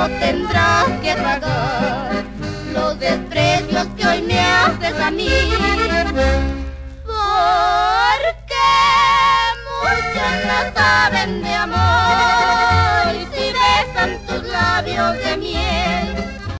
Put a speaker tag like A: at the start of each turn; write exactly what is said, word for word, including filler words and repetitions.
A: tendrás que pagar los desprecios que hoy me haces a mí. Por